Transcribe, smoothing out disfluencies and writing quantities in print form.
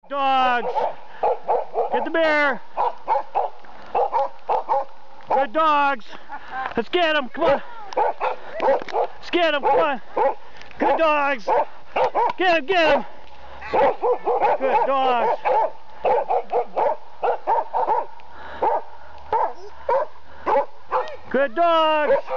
Dogs. Get the bear. Good dogs. Let's get him. Come on. Let's get him. Come on. Good dogs. Get him. Get him. Good dogs. Good dogs.